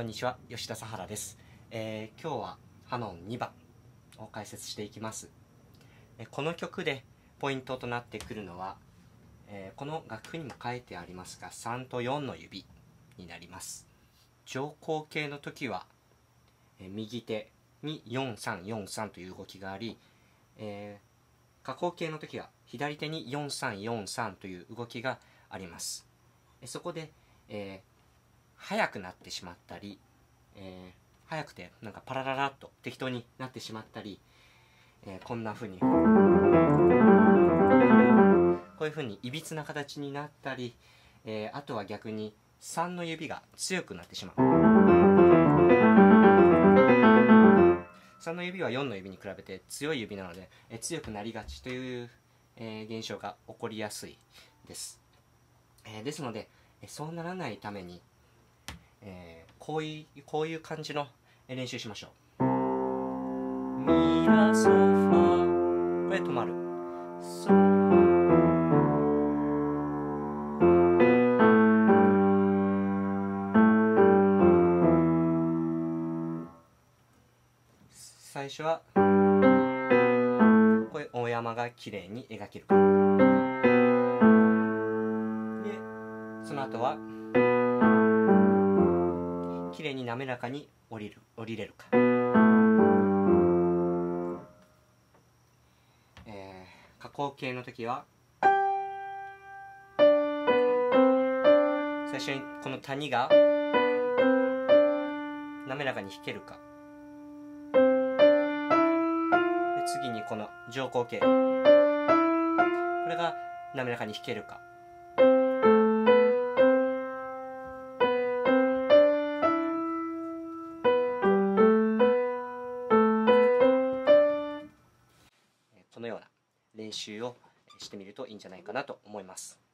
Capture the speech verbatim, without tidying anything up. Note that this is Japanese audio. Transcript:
にちは、吉田沙原です。えー、今日はハノンにばんを解説していきます。えー、この曲でポイントとなってくるのは、えー、この楽譜にも書いてありますが、さんとよんの指になります。乗行形の時は、えー、右手によんさんよんさんという動きがあり、えー、下行形の時は左手によんさんよんさんという動きがあります。えー、そこで、えー速くなってしまったり、えー、速くてなんかパラララっと適当になってしまったり、えー、こんな風にこういう風にいびつな形になったり、えー、あとは逆にさんの指が強くなってしまう。さんの指はよんの指に比べて強い指なので、えー、強くなりがちという、えー、現象が起こりやすいです。えー、ですので、そうならないためにえー、こういうこういう感じの練習しましょう。ミラソファ、これ止まる。ソ最初はこれ大山が綺麗に描けるか。でその後は綺麗に滑らかに降りる降りれるか。えー、下降形の時は最初にこの谷が滑らかに弾けるか。で次にこの乗行形、これが滑らかに弾けるか。このような練習をしてみるといいんじゃないかなと思います。